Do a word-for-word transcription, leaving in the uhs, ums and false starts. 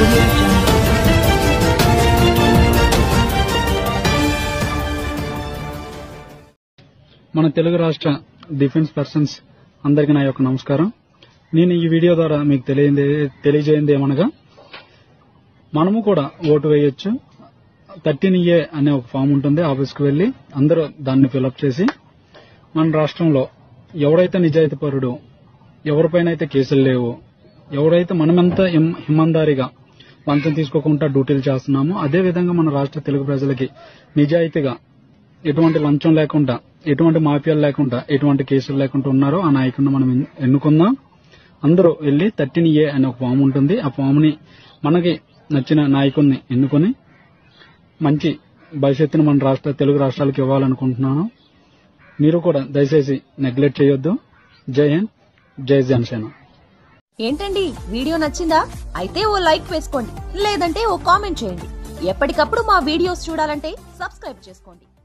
audio jungle. మన తెలుగు రాష్ట్ర defence persons అందరికీ నా యొక్క నమస్కారం. నేను ఈ వీడియో ద్వారా మీకు తెలియజేయండి ఏమనగా, మనము కూడా ఓటు వేయొచ్చు. థర్టీన్ ఏ అనే ఒక ఫామ్ ఉంటుంది, ఆఫీస్కి వెళ్లి అందరూ దాన్ని ఫిలప్ చేసి మన రాష్ట్రంలో ఎవరైతే నిజాయితీ పరుడు, ఎవరిపైన అయితే కేసులు లేవు, ఎవరైతే మనమంతా హిమందారిగా లంచం తీసుకోకుండా డ్యూటీలు చేస్తున్నామో, అదేవిధంగా మన రాష్ట్ర తెలుగు ప్రజలకి నిజాయితీగా ఎటువంటి లంచం లేకుండా, ఎటువంటి మాఫియాలు లేకుండా, ఎటువంటి కేసులు లేకుండా ఉన్నారో ఆ నాయకుడిని మనం ఎన్నుకుందాం. అందరూ వెళ్లి థర్టీన్ ఏ అనే ఒక ఫామ్ ఉంటుంది, ఆ ఫామ్ ని మనకి నచ్చిన నాయకుడిని ఎన్నుకొని మంచి భవిష్యత్తును మన రాష్ట్ర తెలుగు రాష్ట్రాలకు ఇవ్వాలనుకుంటున్నాను. మీరు కూడా దయచేసి నెగ్లెక్ట్ చేయొద్దు. జై హింద్, జై జనసేన. ఏంటండి, వీడియో నచ్చిందా? అయితే ఓ లైక్ వేసుకోండి, లేదంటే ఓ కామెంట్ చేయండి. ఎప్పటికప్పుడు మా వీడియోస్ చూడాలంటే సబ్స్క్రైబ్ చేసుకోండి.